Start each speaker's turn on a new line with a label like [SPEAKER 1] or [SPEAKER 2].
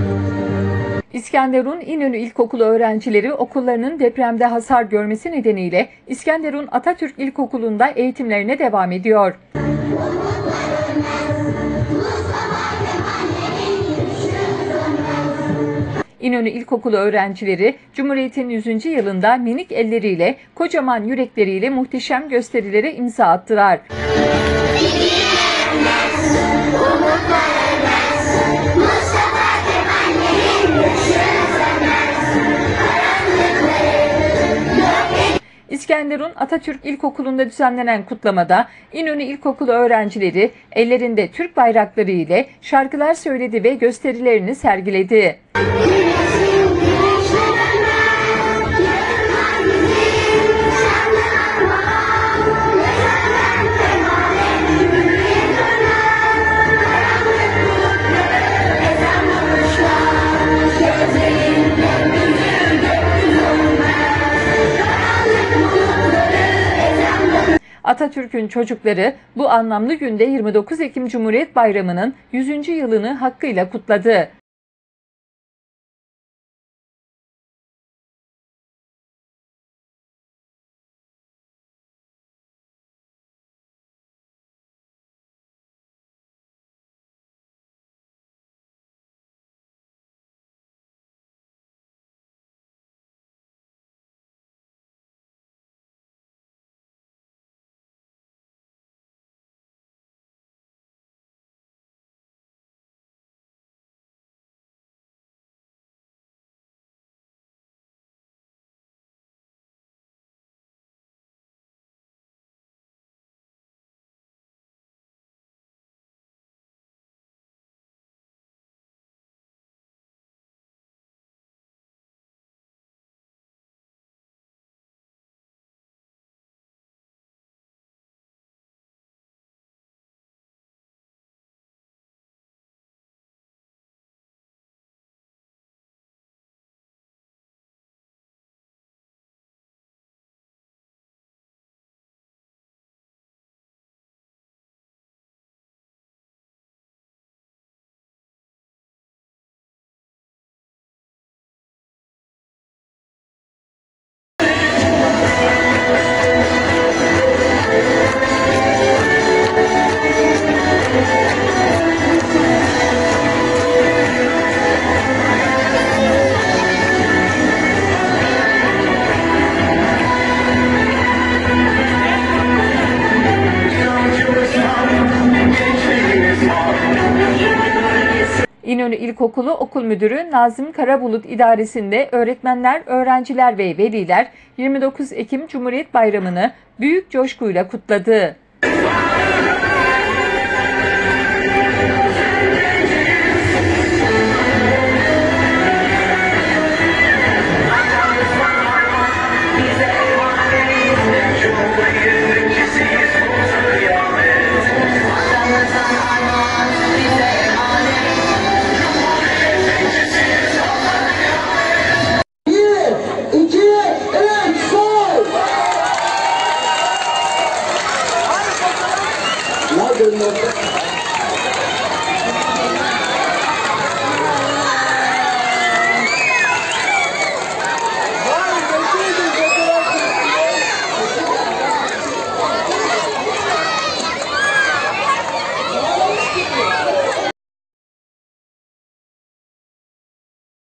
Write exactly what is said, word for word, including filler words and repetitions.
[SPEAKER 1] İskenderun İnönü İlkokulu öğrencileri okullarının depremde hasar görmesi nedeniyle İskenderun Atatürk İlkokulu'nda eğitimlerine devam ediyor. İnönü İlkokulu öğrencileri Cumhuriyet'in yüzüncü yılında minik elleriyle, kocaman yürekleriyle muhteşem gösterilere imza attılar. İskenderun Atatürk İlkokulu'nda düzenlenen kutlamada İnönü İlkokulu öğrencileri ellerinde Türk bayrakları ile şarkılar söyledi ve gösterilerini sergiledi. Atatürk'ün çocukları bu anlamlı günde yirmi dokuz Ekim Cumhuriyet Bayramı'nın yüzüncü yılını hakkıyla kutladı. İnönü İlkokulu Okul Müdürü Nazım Karabulut idaresinde öğretmenler, öğrenciler ve veliler yirmi dokuz Ekim Cumhuriyet Bayramı'nı büyük coşkuyla kutladı.